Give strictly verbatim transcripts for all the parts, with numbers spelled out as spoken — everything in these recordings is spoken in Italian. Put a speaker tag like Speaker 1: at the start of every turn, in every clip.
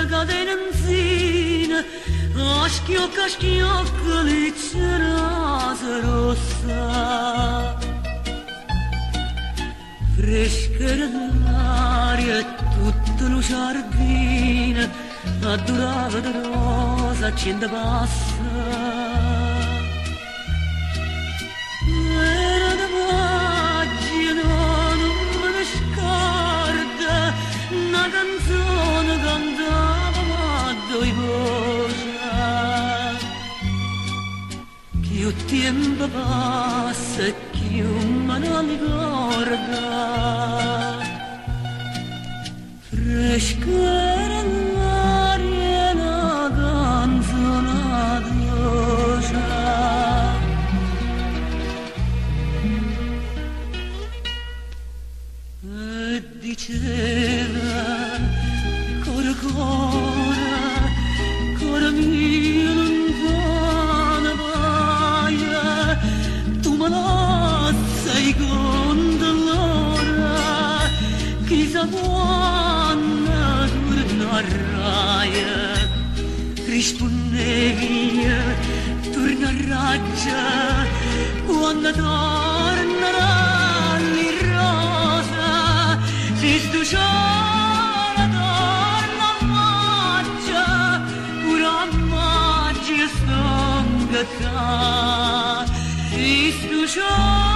Speaker 1: cadenzina, a schiocca schiocca l'iccerasa rossa. Fresca dell'aria tutta lo giardino addurava di rosa accenda bassa. Era da maggio, no, non me ne scorda, una canzone cantava ma due voci. Più tempo passa e più me ne ricorda. Fresca era l'aria, la canzone dolce. E diceva, cora cora, cora mia lontana vaia, tu me la sei con l'ora, chissà quando tornerai, rispondevi, tornerai già, quando tornerà li rosa, si stuciora torna a maggio, pure a maggio stonga ca, si stuciora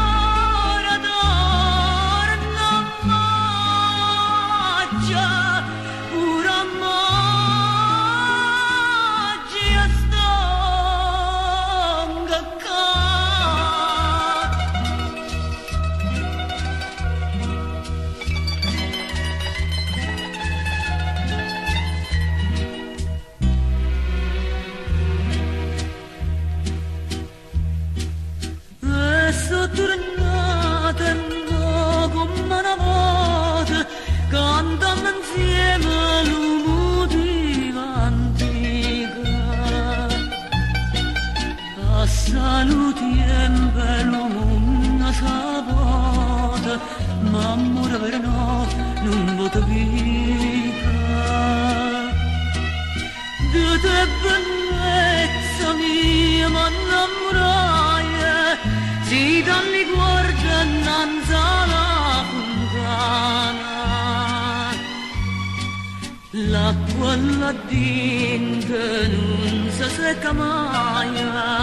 Speaker 1: tornata no, come una volta, cantando insieme l'umotiva antica. A saluti e l'uomo sapota, ma amore per no, non vota vita. Di te bellezza mia, ma innamorai, si dalli guarda innanzi alla fontana, l'acqua là dentro non si secca mai,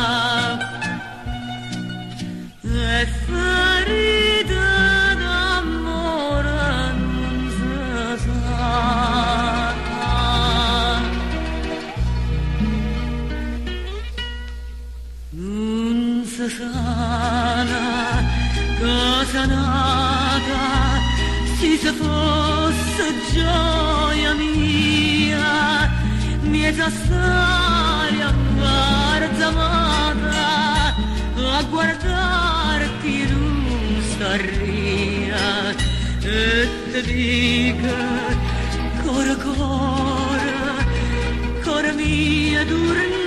Speaker 1: e ferite d'amore non si sa. Non si sana, cosa nata, se si fosse gioia mia, miezza storia guarda amata, a guardarti non starria, e ti dica, cora cora, cora mia, durni